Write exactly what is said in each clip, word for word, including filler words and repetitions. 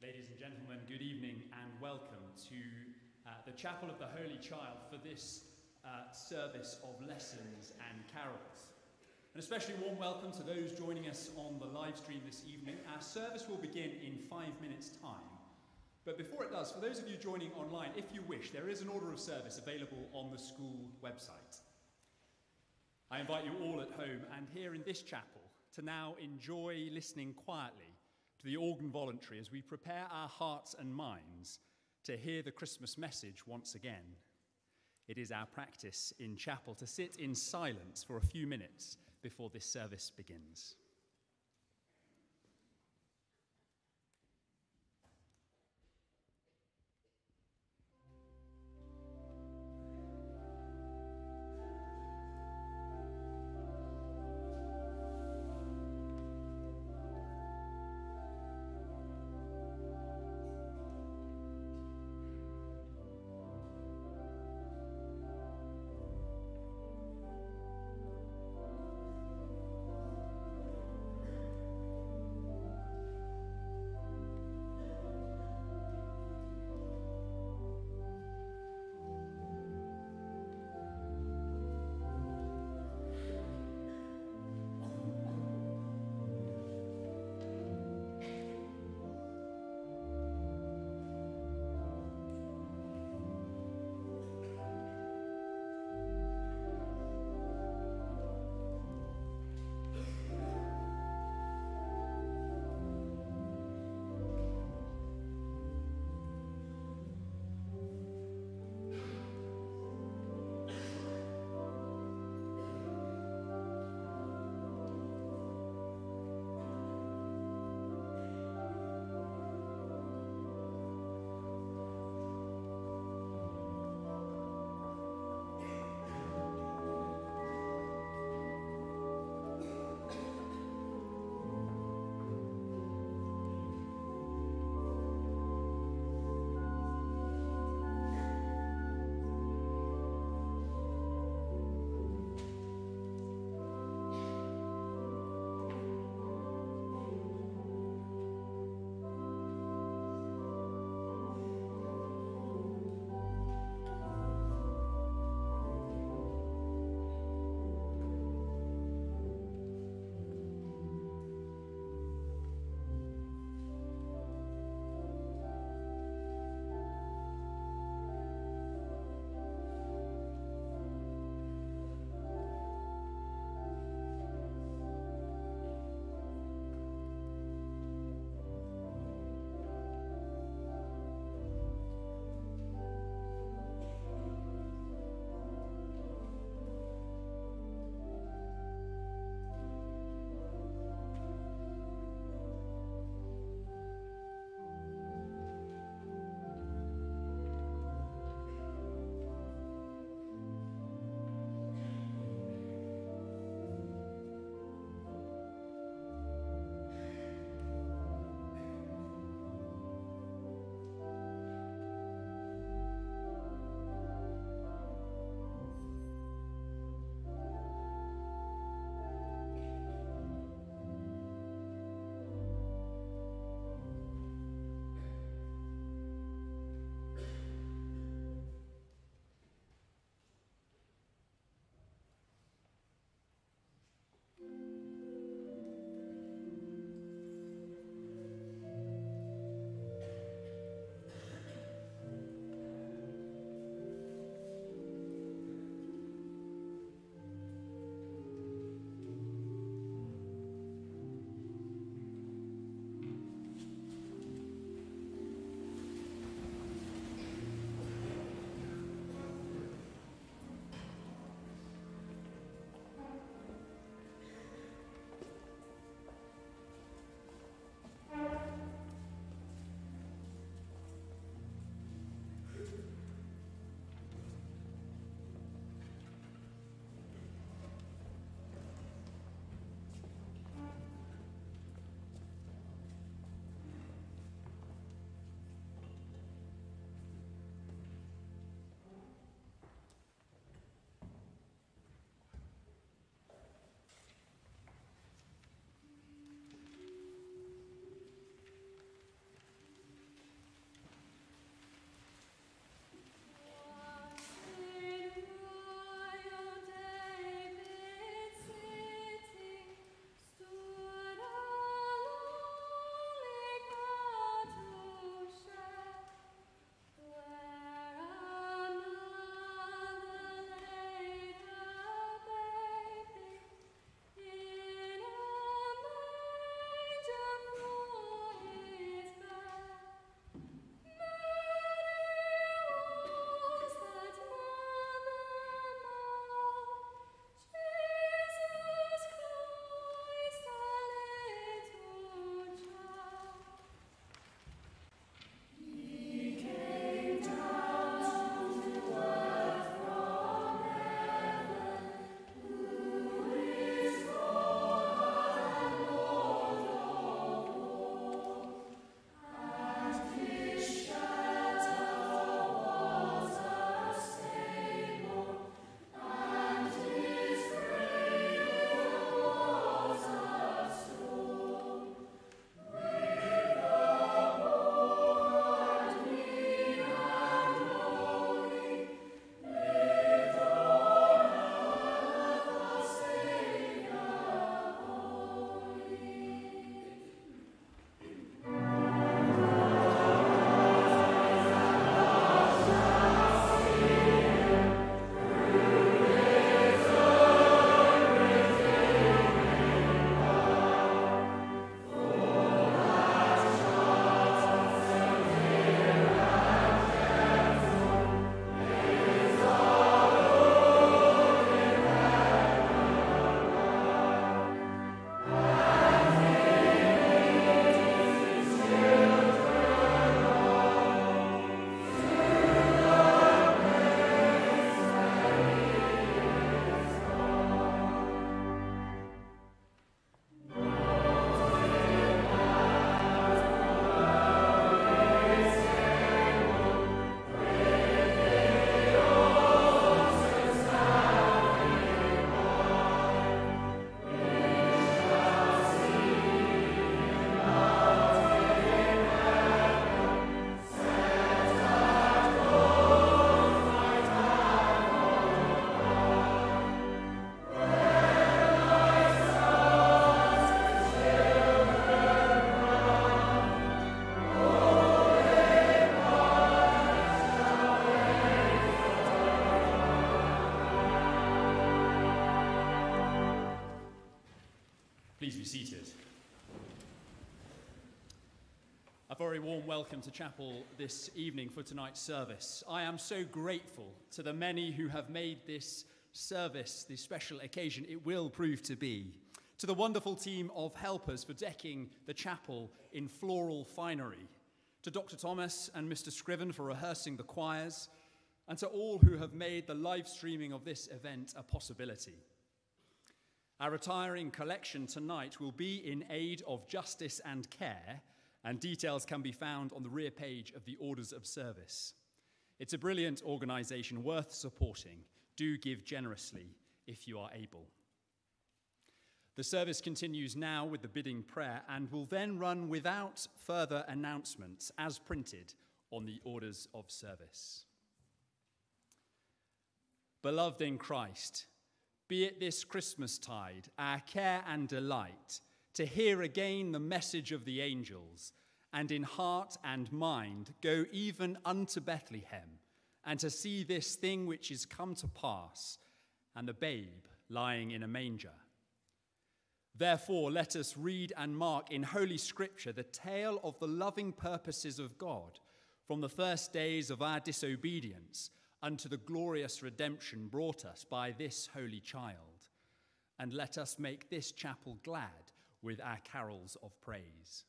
Ladies and gentlemen, good evening and welcome to uh, the Chapel of the Holy Child for this uh, service of lessons and carols. An especially warm welcome to those joining us on the live stream this evening. Our service will begin in five minutes' time. But before it does, for those of you joining online, if you wish, there is an order of service available on the school website. I invite you all at home and here in this chapel to now enjoy listening quietly to the organ voluntary as we prepare our hearts and minds to hear the Christmas message once again. It is our practice in chapel to sit in silence for a few minutes before this service begins. seated. A very warm welcome to chapel this evening for tonight's service. I am so grateful to the many who have made this service, this special occasion it will prove to be, to the wonderful team of helpers for decking the chapel in floral finery, to Doctor Thomas and Mister Scriven for rehearsing the choirs, and to all who have made the live streaming of this event a possibility. Our retiring collection tonight will be in aid of justice and care, and details can be found on the rear page of the Orders of Service. It's a brilliant organisation worth supporting. Do give generously if you are able. The service continues now with the bidding prayer and will then run without further announcements as printed on the Orders of Service. Beloved in Christ, be it this Christmastide our care and delight to hear again the message of the angels, and in heart and mind go even unto Bethlehem, and to see this thing which is come to pass, and the babe lying in a manger. Therefore let us read and mark in Holy Scripture the tale of the loving purposes of God from the first days of our disobedience unto the glorious redemption brought us by this holy child. And let us make this chapel glad with our carols of praise.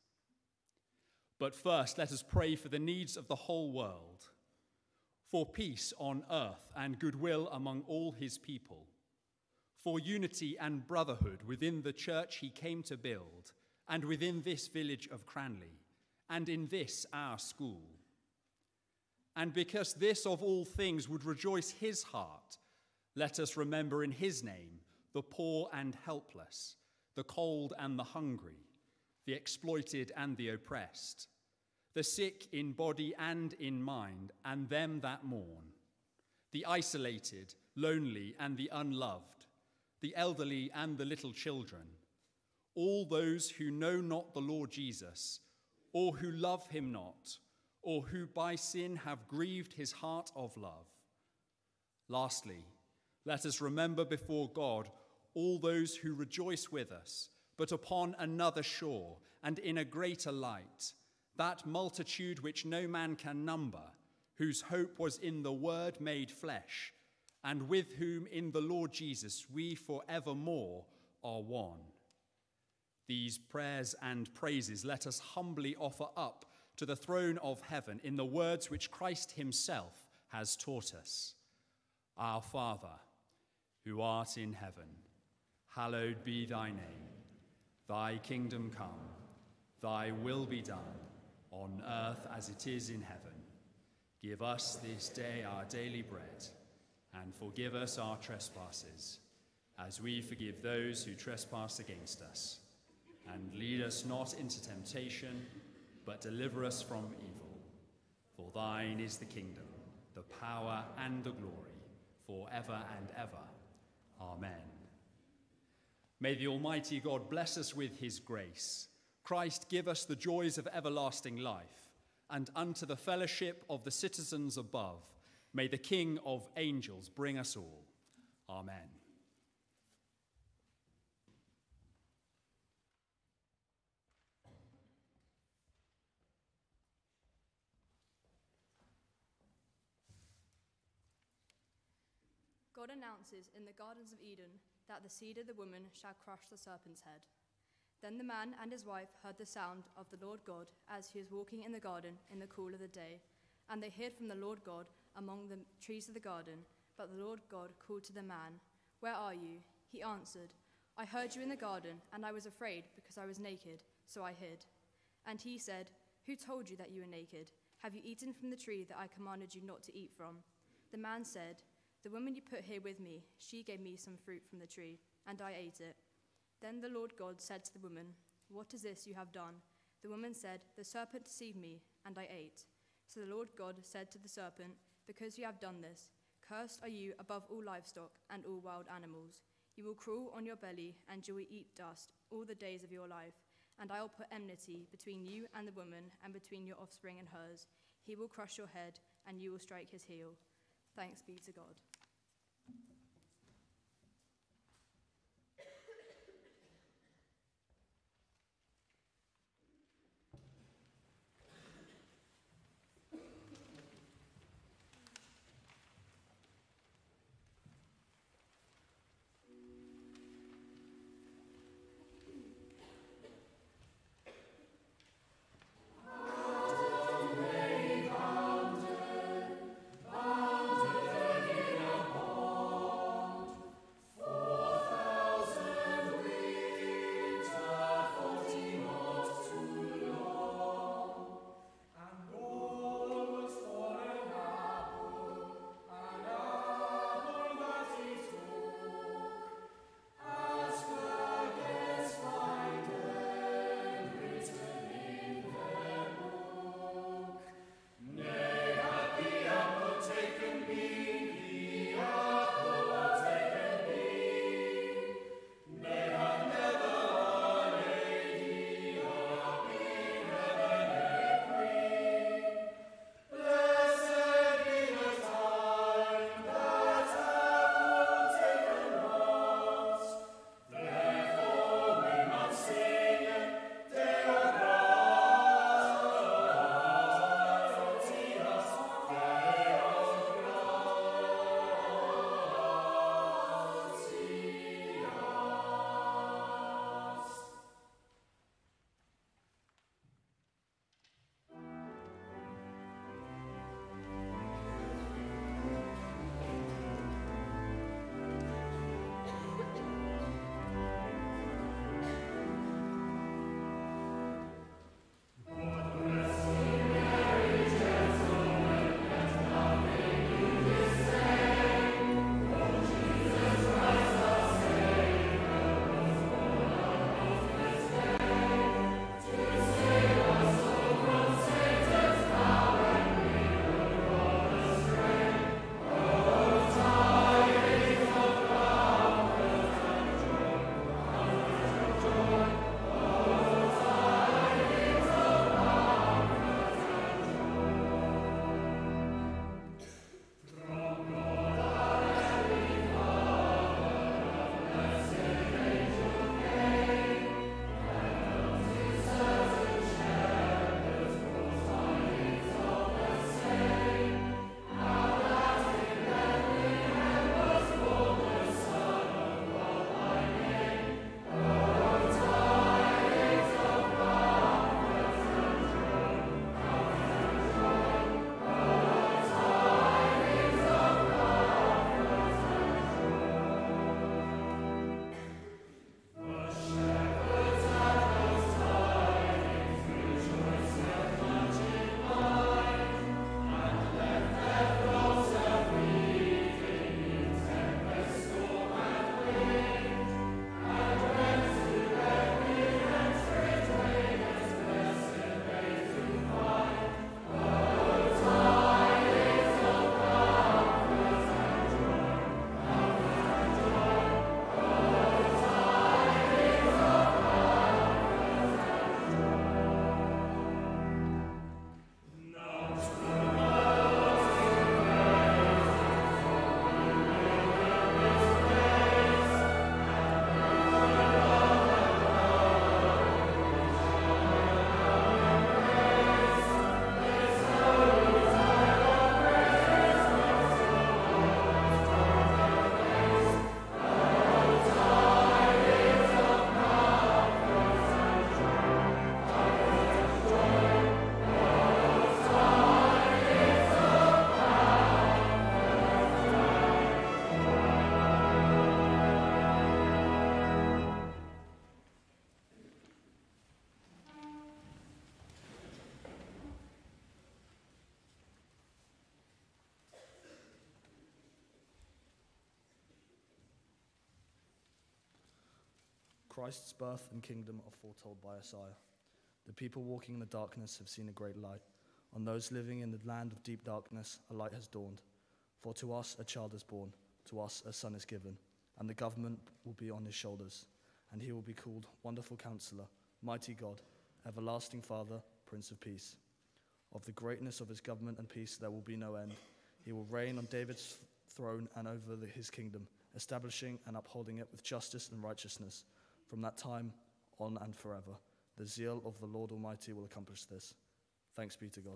But first, let us pray for the needs of the whole world, for peace on earth and goodwill among all his people, for unity and brotherhood within the church he came to build, and within this village of Cranleigh, and in this our school. And because this of all things would rejoice his heart, let us remember in his name the poor and helpless, the cold and the hungry, the exploited and the oppressed, the sick in body and in mind, and them that mourn, the isolated, lonely, and the unloved, the elderly and the little children, all those who know not the Lord Jesus, or who love him not, or who by sin have grieved his heart of love. Lastly, let us remember before God all those who rejoice with us, but upon another shore and in a greater light, that multitude which no man can number, whose hope was in the Word made flesh, and with whom in the Lord Jesus we forevermore are one. These prayers and praises let us humbly offer up to the throne of heaven in the words which Christ himself has taught us. Our Father, who art in heaven, hallowed be thy name. Thy kingdom come, thy will be done, on earth as it is in heaven. Give us this day our daily bread, and forgive us our trespasses, as we forgive those who trespass against us. And lead us not into temptation, but deliver us from evil. For thine is the kingdom, the power, and the glory, forever and ever. Amen. May the Almighty God bless us with his grace. Christ give us the joys of everlasting life, and unto the fellowship of the citizens above, may the King of angels bring us all. Amen. God announces in the gardens of Eden that the seed of the woman shall crush the serpent's head. Then the man and his wife heard the sound of the Lord God as he was walking in the garden in the cool of the day. And they hid from the Lord God among the trees of the garden. But the Lord God called to the man, "Where are you?" He answered, "I heard you in the garden, and I was afraid because I was naked, so I hid." And he said, "Who told you that you were naked? Have you eaten from the tree that I commanded you not to eat from?" The man said, "The woman you put here with me, she gave me some fruit from the tree, and I ate it." Then the Lord God said to the woman, "What is this you have done?" The woman said, "The serpent deceived me, and I ate." So the Lord God said to the serpent, "Because you have done this, cursed are you above all livestock and all wild animals. You will crawl on your belly, and you will eat dust all the days of your life. And I will put enmity between you and the woman, and between your offspring and hers. He will crush your head, and you will strike his heel." Thanks be to God. Christ's birth and kingdom are foretold by Isaiah. The people walking in the darkness have seen a great light. On those living in the land of deep darkness, a light has dawned. For to us a child is born, to us a son is given, and the government will be on his shoulders. And he will be called Wonderful Counselor, Mighty God, Everlasting Father, Prince of Peace. Of the greatness of his government and peace there will be no end. He will reign on David's throne and over the, his kingdom, establishing and upholding it with justice and righteousness from that time on and forever. The zeal of the Lord Almighty will accomplish this. Thanks be to God.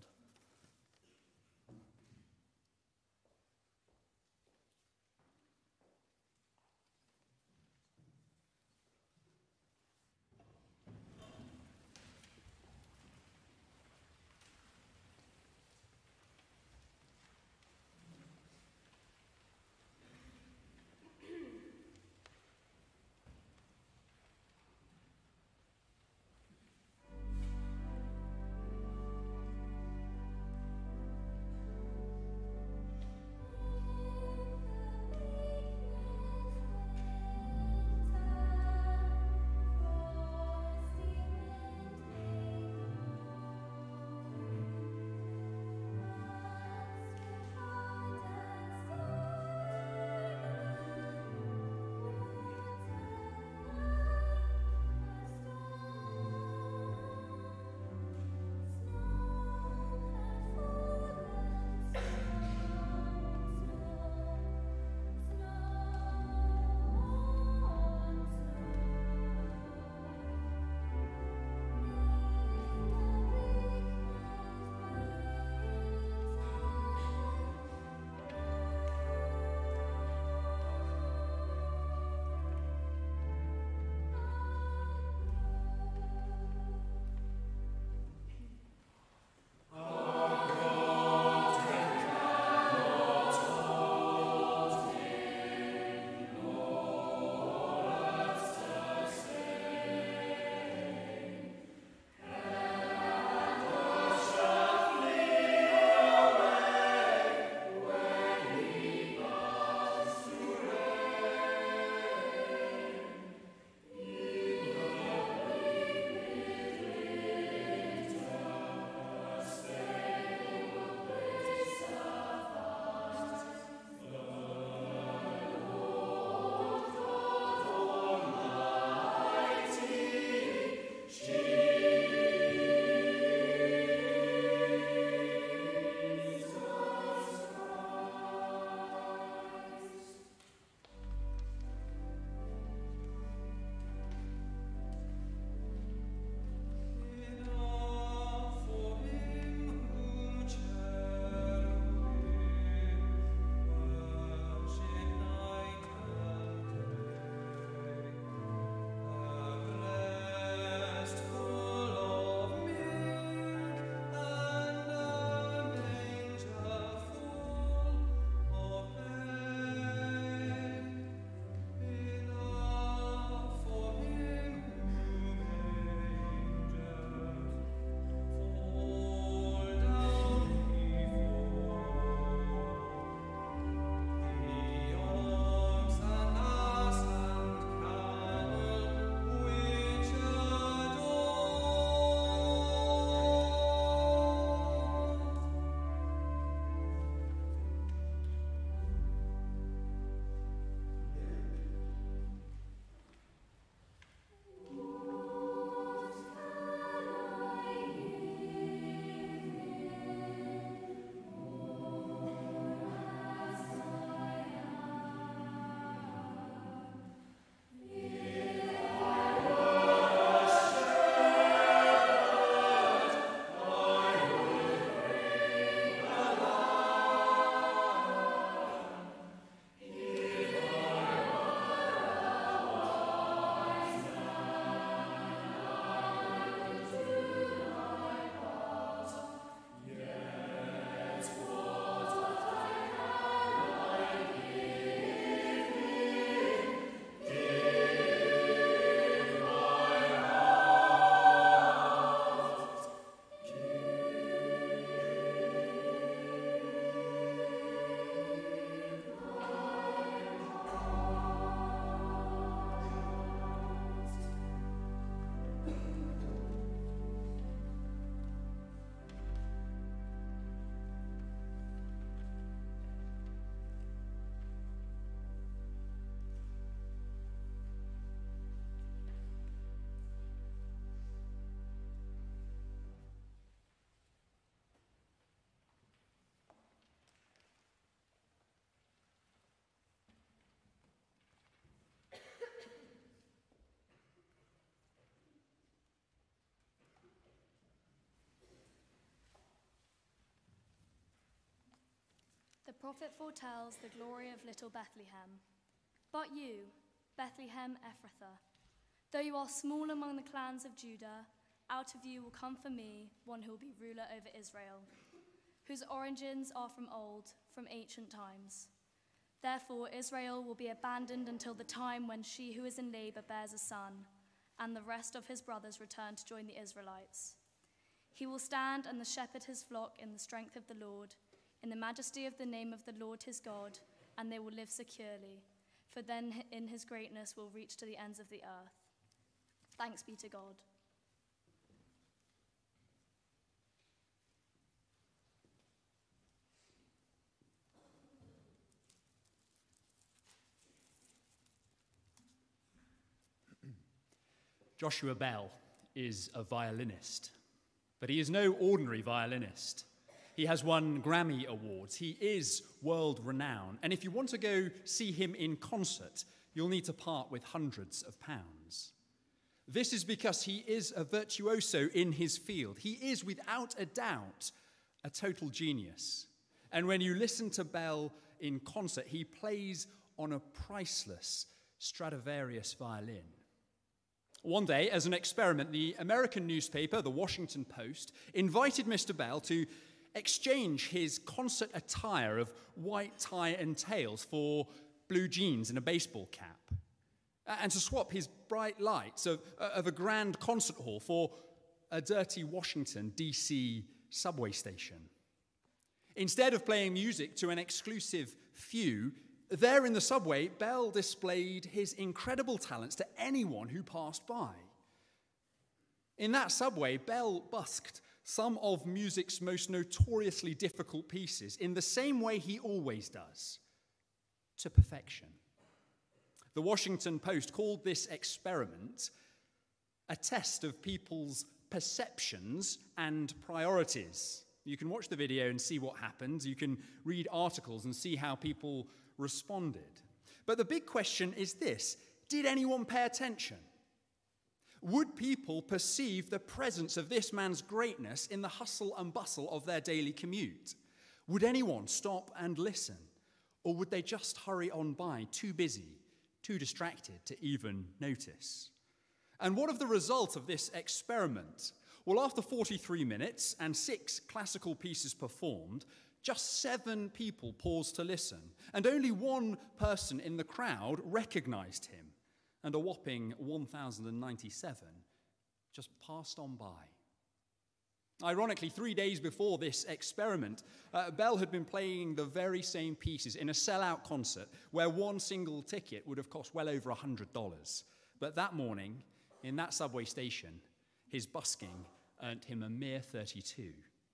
prophet foretells the glory of little Bethlehem. But you, Bethlehem Ephrathah, though you are small among the clans of Judah, out of you will come for me one who will be ruler over Israel, whose origins are from old, from ancient times. Therefore Israel will be abandoned until the time when she who is in labor bears a son, and the rest of his brothers return to join the Israelites. He will stand and shepherd his flock in the strength of the Lord, in the majesty of the name of the Lord his God, and they will live securely, for then in his greatness will reach to the ends of the earth. Thanks be to God. Joshua Bell is a violinist, but he is no ordinary violinist. He has won Grammy Awards. He is world renowned. And if you want to go see him in concert, you'll need to part with hundreds of pounds. This is because he is a virtuoso in his field. He is, without a doubt, a total genius. And when you listen to Bell in concert, he plays on a priceless Stradivarius violin. One day, as an experiment, the American newspaper, the Washington Post, invited Mister Bell to exchange his concert attire of white tie and tails for blue jeans and a baseball cap, and to swap his bright lights of, of a grand concert hall for a dirty Washington, D C subway station. Instead of playing music to an exclusive few, there in the subway, Bell displayed his incredible talents to anyone who passed by. In that subway, Bell busked some of music's most notoriously difficult pieces in the same way he always does, to perfection. The Washington Post called this experiment a test of people's perceptions and priorities. You can watch the video and see what happened. You can read articles and see how people responded. But the big question is this: did anyone pay attention? Would people perceive the presence of this man's greatness in the hustle and bustle of their daily commute? Would anyone stop and listen? Or would they just hurry on by, too busy, too distracted to even notice? And what of the result of this experiment? Well, after forty-three minutes and six classical pieces performed, just seven people paused to listen, and only one person in the crowd recognized him, and a whopping one thousand ninety-seven just passed on by. Ironically, three days before this experiment, uh, Bell had been playing the very same pieces in a sellout concert where one single ticket would have cost well over one hundred dollars. But that morning, in that subway station, his busking earned him a mere thirty-two.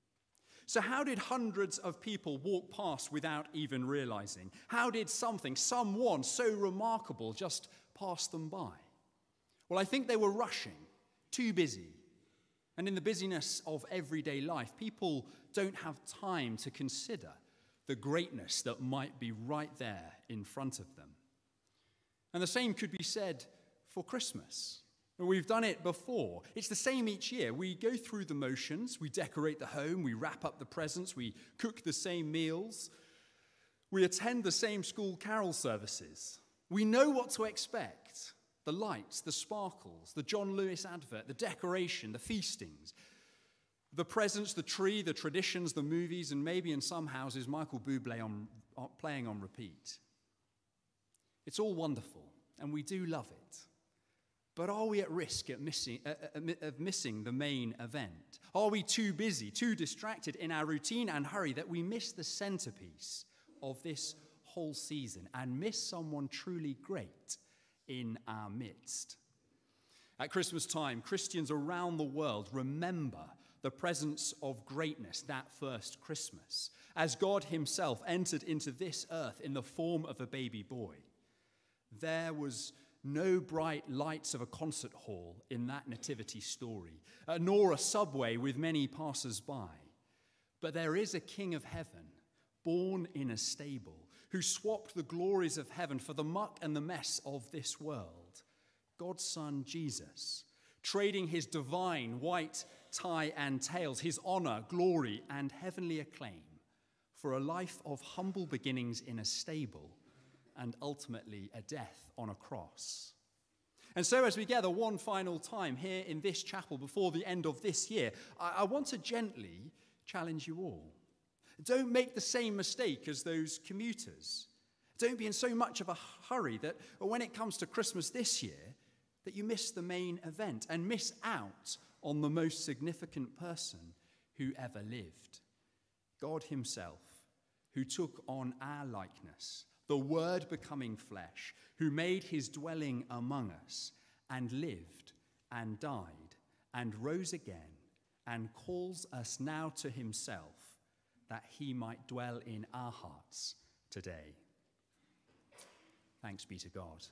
So how did hundreds of people walk past without even realizing? How did something, someone so remarkable just pass them by? Well, I think they were rushing, too busy. And in the busyness of everyday life, people don't have time to consider the greatness that might be right there in front of them. And the same could be said for Christmas. We've done it before. It's the same each year. We go through the motions, we decorate the home, we wrap up the presents, we cook the same meals, we attend the same school carol services. We know what to expect: the lights, the sparkles, the John Lewis advert, the decoration, the feastings, the presents, the tree, the traditions, the movies, and maybe in some houses, Michael Bublé on, on, playing on repeat. It's all wonderful, and we do love it. But are we at risk at missing, uh, uh, of missing the main event? Are we too busy, too distracted in our routine and hurry that we miss the centerpiece of this whole season and miss someone truly great in our midst? At Christmas time, Christians around the world remember the presence of greatness that first Christmas, as God himself entered into this earth in the form of a baby boy. There was no bright lights of a concert hall in that nativity story, uh, nor a subway with many passers-by. But there is a King of heaven, born in a stable, who swapped the glories of heaven for the muck and the mess of this world, God's Son Jesus, trading his divine white tie and tails, his honor, glory, and heavenly acclaim for a life of humble beginnings in a stable and ultimately a death on a cross. And so as we gather one final time here in this chapel before the end of this year, I, I want to gently challenge you all. Don't make the same mistake as those commuters. Don't be in so much of a hurry that when it comes to Christmas this year, that you miss the main event and miss out on the most significant person who ever lived. God himself, who took on our likeness, the Word becoming flesh, who made his dwelling among us and lived and died and rose again and calls us now to himself that he might dwell in our hearts today. Thanks be to God.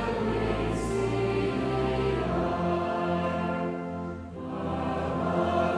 Amen.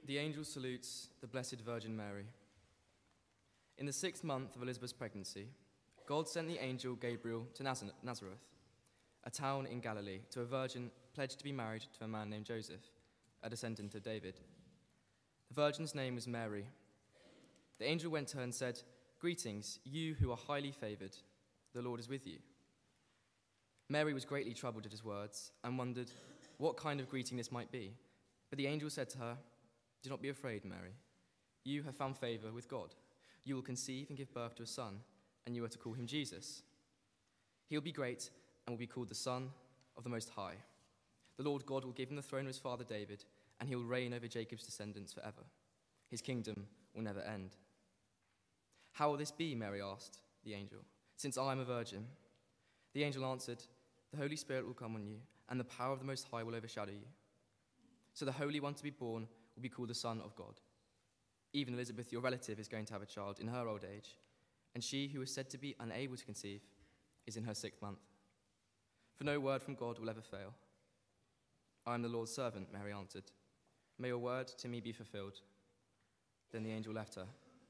the angel salutes the Blessed Virgin Mary. In the sixth month of Elizabeth's pregnancy, God sent the angel Gabriel to Nazareth, a town in Galilee, to a virgin pledged to be married to a man named Joseph, a descendant of David. The virgin's name was Mary. The angel went to her and said, "Greetings, you who are highly favored. The Lord is with you." Mary was greatly troubled at his words and wondered what kind of greeting this might be. But the angel said to her, "Do not be afraid, Mary. You have found favor with God. You will conceive and give birth to a son, and you are to call him Jesus. He will be great and will be called the Son of the Most High. The Lord God will give him the throne of his father David, and he will reign over Jacob's descendants forever. His kingdom will never end." "How will this be?" Mary asked the angel, "since I am a virgin?" The angel answered, "The Holy Spirit will come on you, and the power of the Most High will overshadow you. So the Holy One to be born will be called the Son of God. Even Elizabeth, your relative, is going to have a child in her old age, and she who is said to be unable to conceive is in her sixth month. For no word from God will ever fail." "I am the Lord's servant," Mary answered. "May your word to me be fulfilled." Then the angel left her.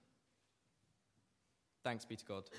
Thanks be to God.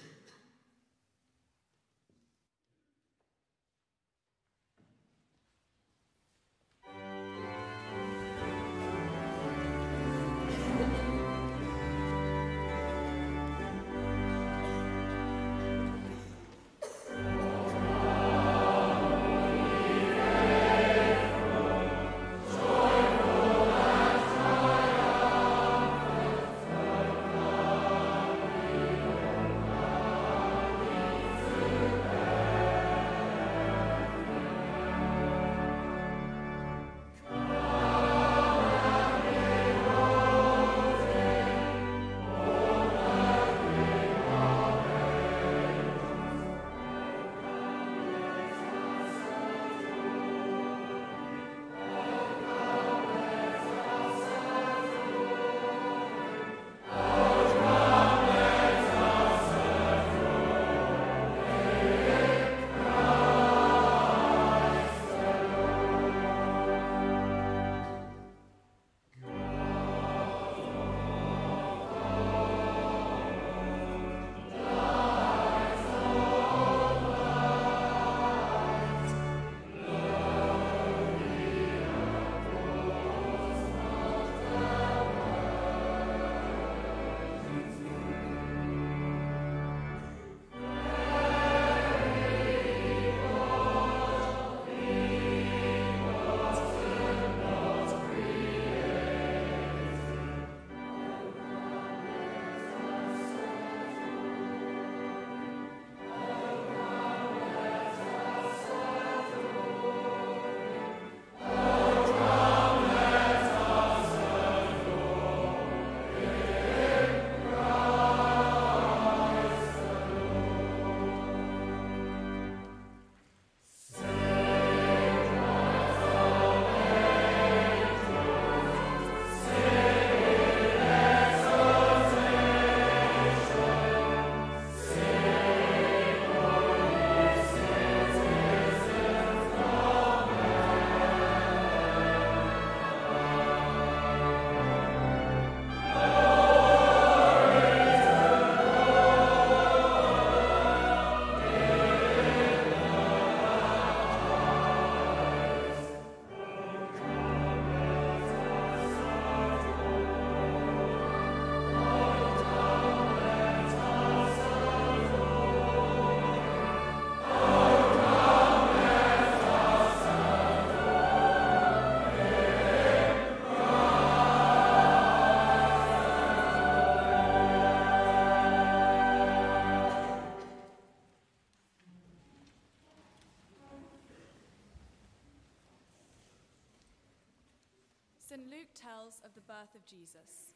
Saint Luke tells of the birth of Jesus.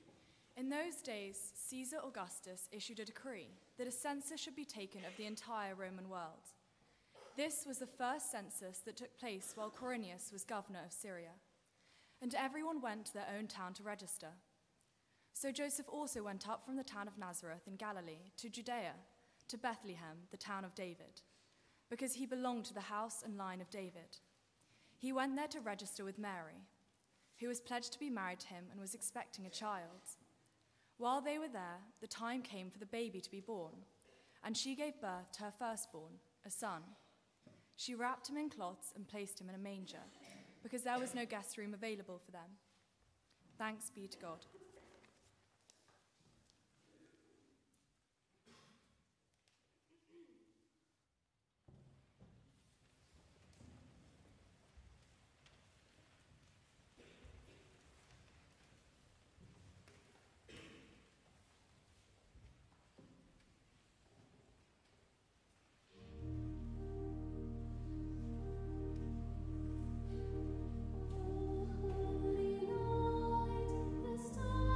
In those days, Caesar Augustus issued a decree that a census should be taken of the entire Roman world. This was the first census that took place while Quirinius was governor of Syria, and everyone went to their own town to register. So Joseph also went up from the town of Nazareth in Galilee to Judea, to Bethlehem, the town of David, because he belonged to the house and line of David. He went there to register with Mary, who was pledged to be married to him and was expecting a child. While they were there, the time came for the baby to be born, and she gave birth to her firstborn, a son. She wrapped him in cloths and placed him in a manger, because there was no guest room available for them. Thanks be to God. Holy night, the stars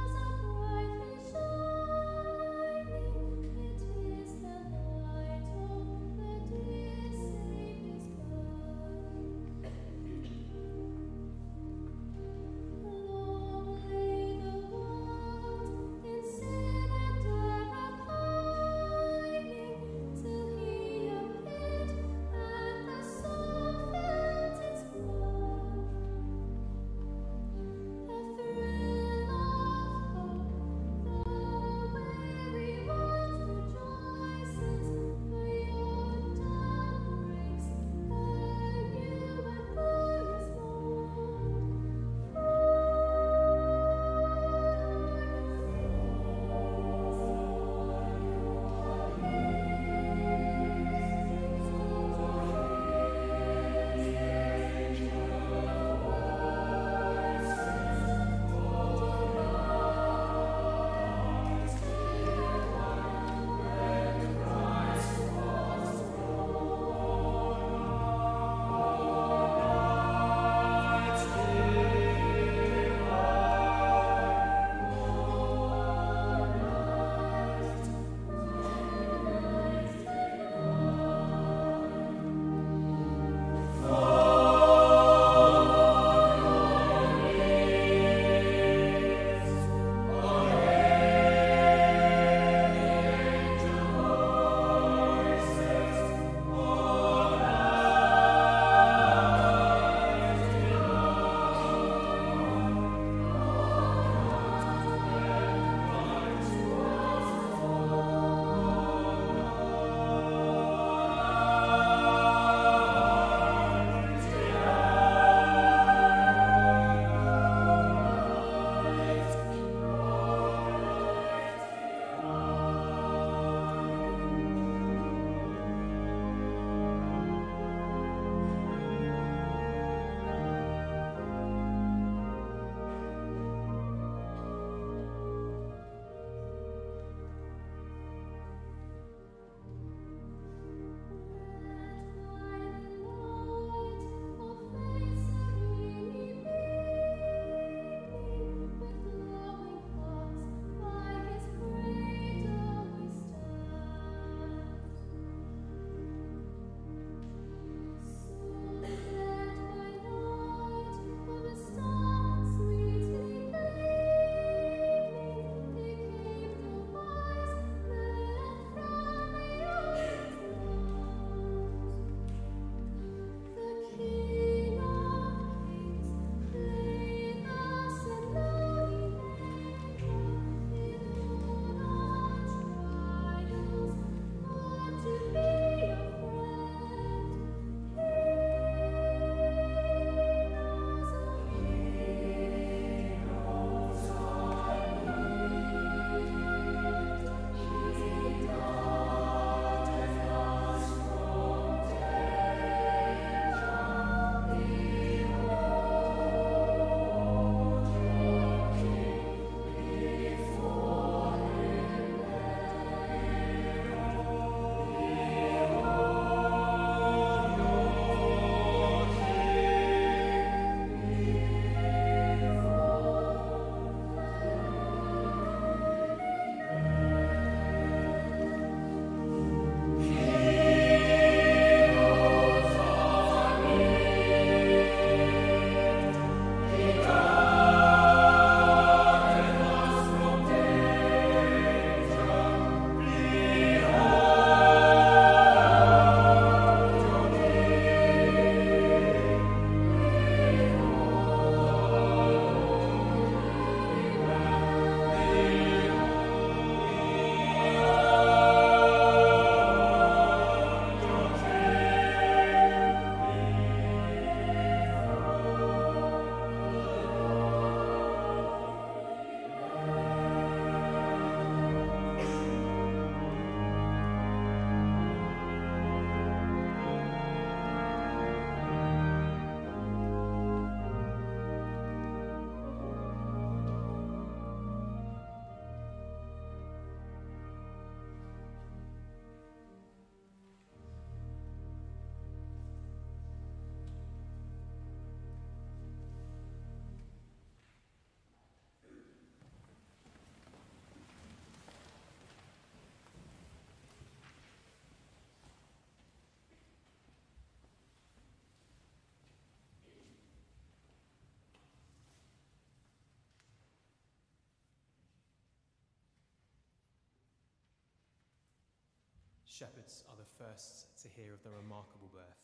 Shepherds are the first to hear of the remarkable birth.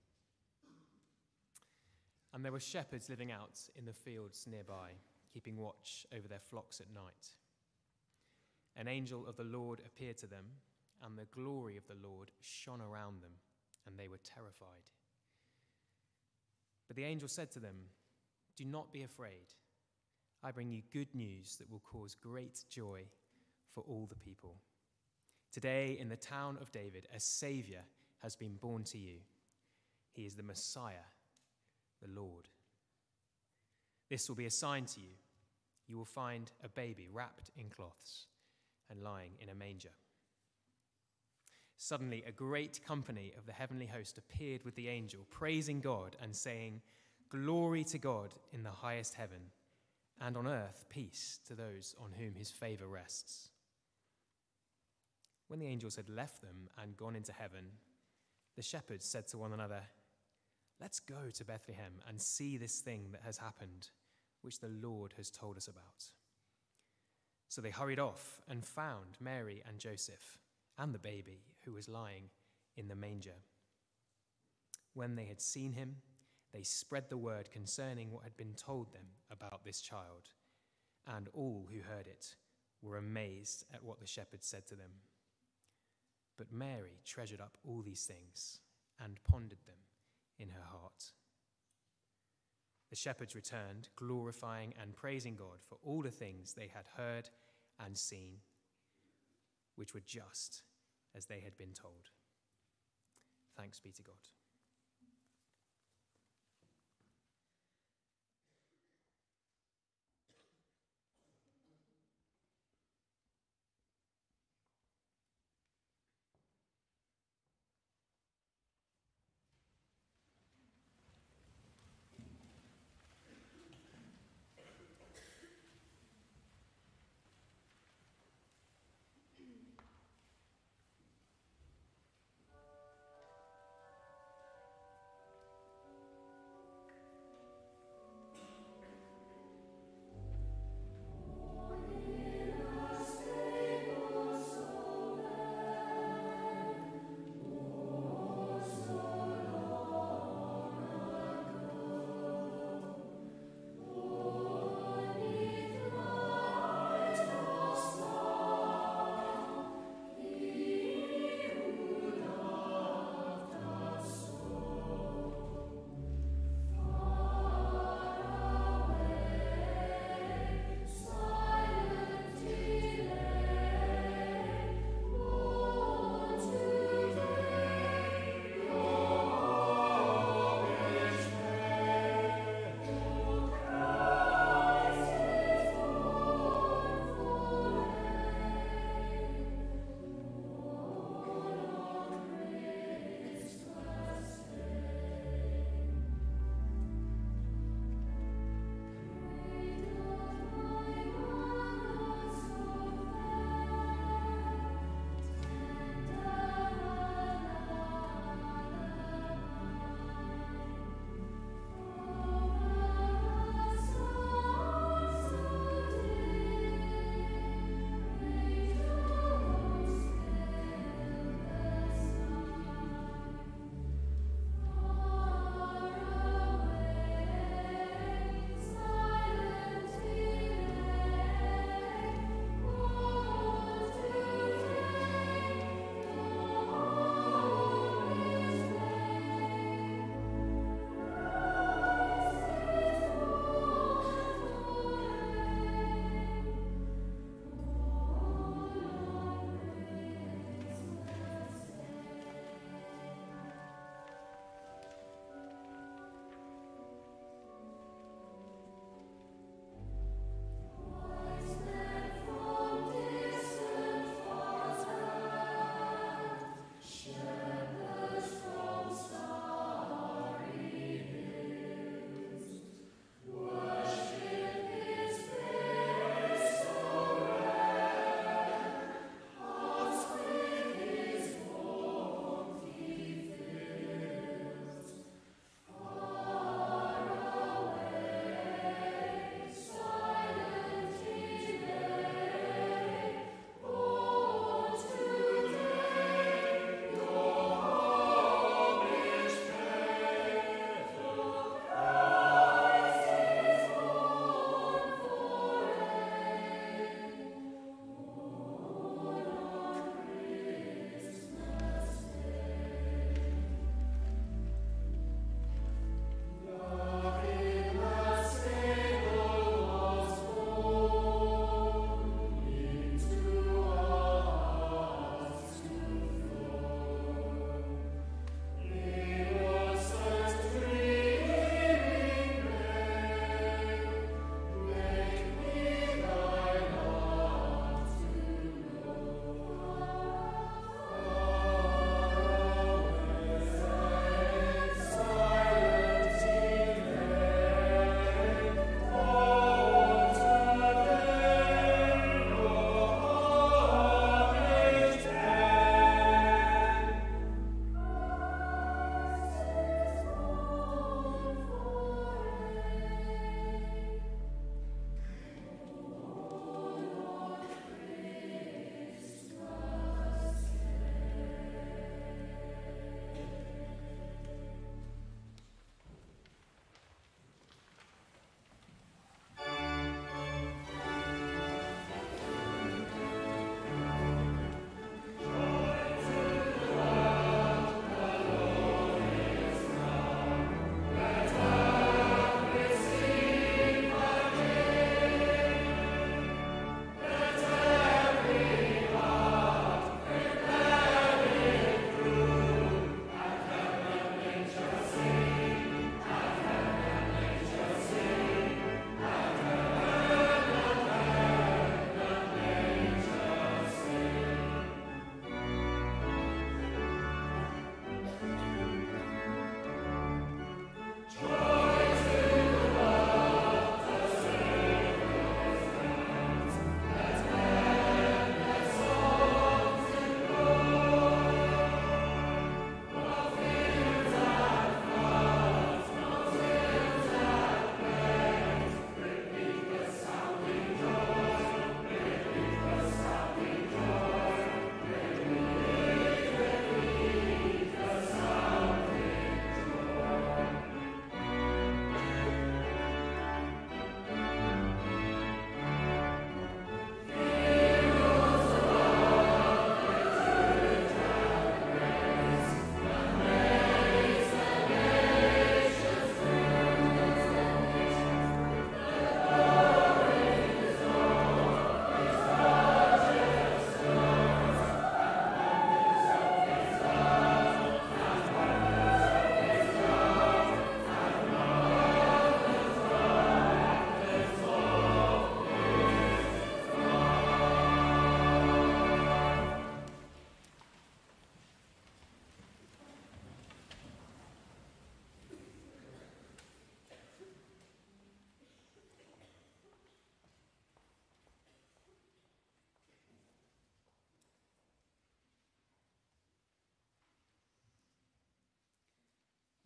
And there were shepherds living out in the fields nearby, keeping watch over their flocks at night. An angel of the Lord appeared to them, and the glory of the Lord shone around them, and they were terrified. But the angel said to them, "Do not be afraid. I bring you good news that will cause great joy for all the people. Today, in the town of David, a Saviour has been born to you. He is the Messiah, the Lord. This will be a sign to you. You will find a baby wrapped in cloths and lying in a manger." Suddenly, a great company of the heavenly host appeared with the angel, praising God and saying, "Glory to God in the highest heaven, and on earth peace to those on whom his favor rests." When the angels had left them and gone into heaven, the shepherds said to one another, "Let's go to Bethlehem and see this thing that has happened, which the Lord has told us about." So they hurried off and found Mary and Joseph and the baby who was lying in the manger. When they had seen him, they spread the word concerning what had been told them about this child, and all who heard it were amazed at what the shepherds said to them. But Mary treasured up all these things and pondered them in her heart. The shepherds returned, glorifying and praising God for all the things they had heard and seen, which were just as they had been told. Thanks be to God.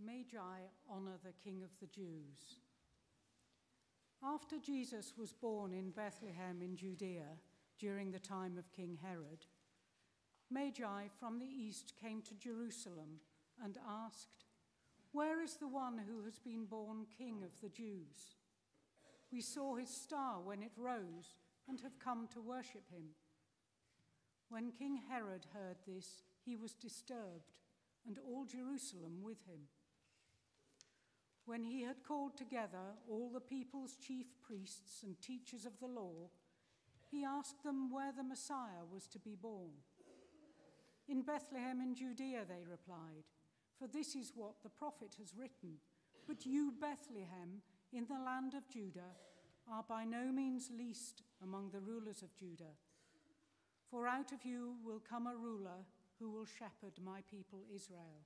Magi honor the King of the Jews. After Jesus was born in Bethlehem in Judea during the time of King Herod, Magi from the east came to Jerusalem and asked, "Where is the one who has been born King of the Jews? We saw his star when it rose and have come to worship him." When King Herod heard this, he was disturbed, and all Jerusalem with him. When he had called together all the people's chief priests and teachers of the law, he asked them where the Messiah was to be born. "In Bethlehem in Judea," they replied, "for this is what the prophet has written. But you, Bethlehem, in the land of Judah, are by no means least among the rulers of Judah. For out of you will come a ruler who will shepherd my people Israel."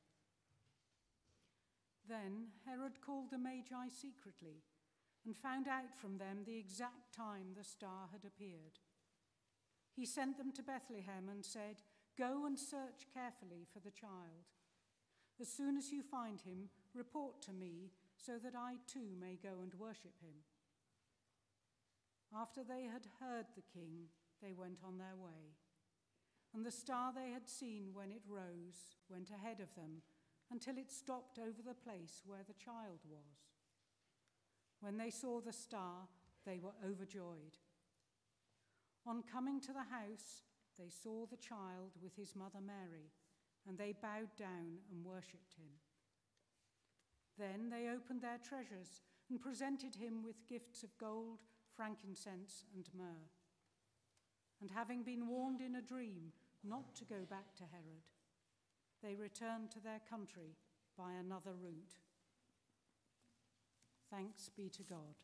Then Herod called the Magi secretly and found out from them the exact time the star had appeared. He sent them to Bethlehem and said, "Go and search carefully for the child. As soon as you find him, report to me so that I too may go and worship him." After they had heard the king, they went on their way. And the star they had seen when it rose went ahead of them until it stopped over the place where the child was. When they saw the star, they were overjoyed. On coming to the house, they saw the child with his mother Mary, and they bowed down and worshipped him. Then they opened their treasures and presented him with gifts of gold, frankincense, and myrrh. And having been warned in a dream not to go back to Herod, they returned to their country by another route. Thanks be to God.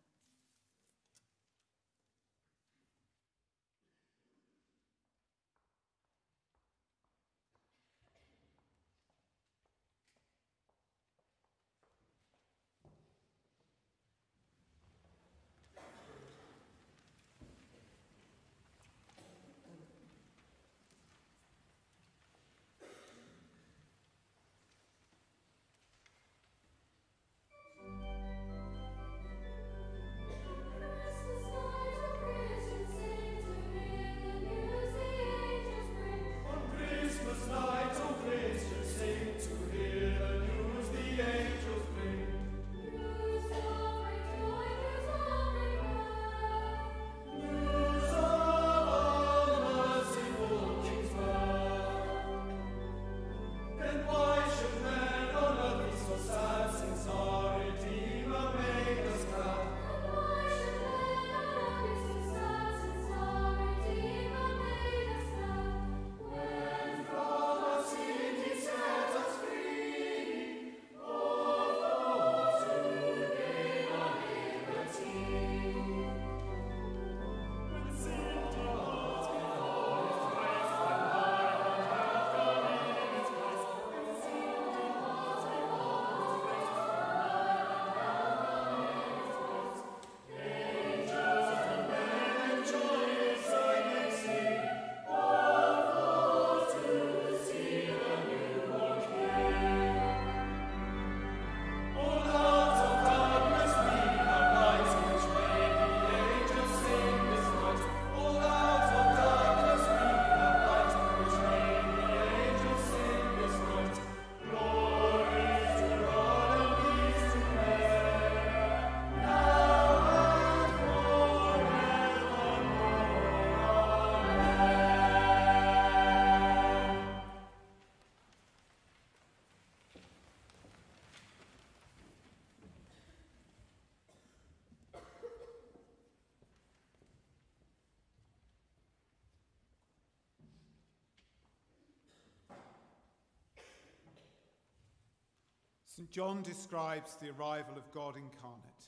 Saint John describes the arrival of God incarnate.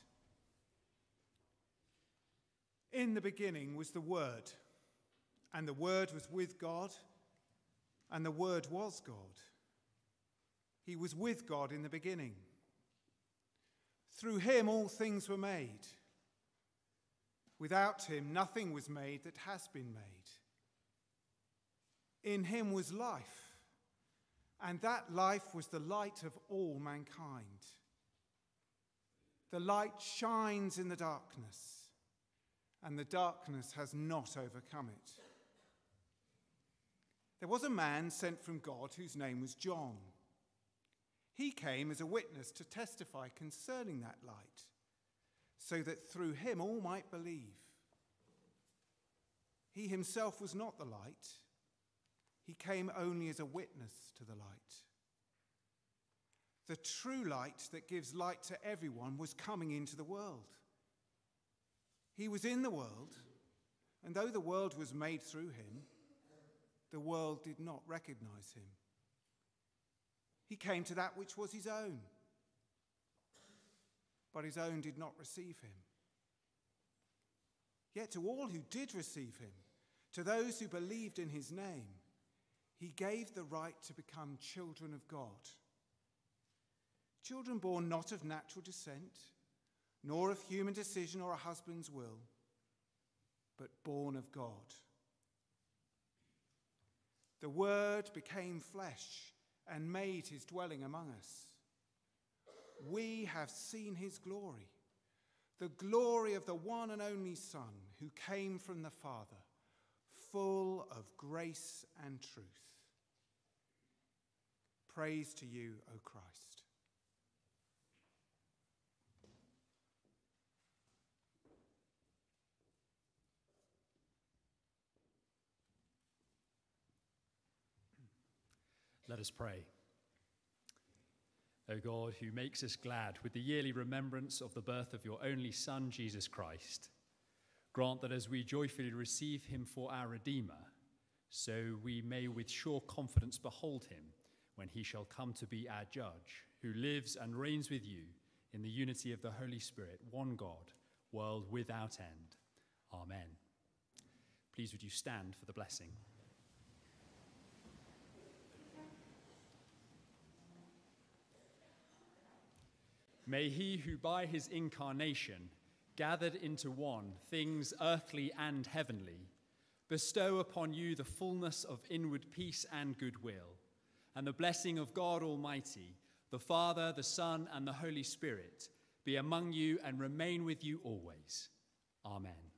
In the beginning was the Word, and the Word was with God, and the Word was God. He was with God in the beginning. Through him all things were made. Without him nothing was made that has been made. In him was life, And that life was the light of all mankind. The light shines in the darkness, and the darkness has not overcome it. There was a man sent from God whose name was John. He came as a witness to testify concerning that light, so that through him all might believe. He himself was not the light. He came only as a witness to the light. The true light that gives light to everyone was coming into the world. He was in the world, and though the world was made through him, the world did not recognize him. He came to that which was his own, but his own did not receive him. Yet to all who did receive him, to those who believed in his name, he gave the right to become children of God. Children born not of natural descent, nor of human decision or a husband's will, but born of God. The Word became flesh and made his dwelling among us. We have seen his glory, the glory of the one and only Son who came from the Father, full of grace and truth. Praise to you, O Christ. Let us pray. O God, who makes us glad with the yearly remembrance of the birth of your only Son, Jesus Christ, grant that as we joyfully receive him for our Redeemer, so we may with sure confidence behold him when he shall come to be our judge, who lives and reigns with you in the unity of the Holy Spirit, one God, world without end. Amen. Please would you stand for the blessing. May he who by his incarnation gathered into one things earthly and heavenly bestow upon you the fullness of inward peace and goodwill, and the blessing of God Almighty, the Father, the Son, and the Holy Spirit be among you and remain with you always. Amen.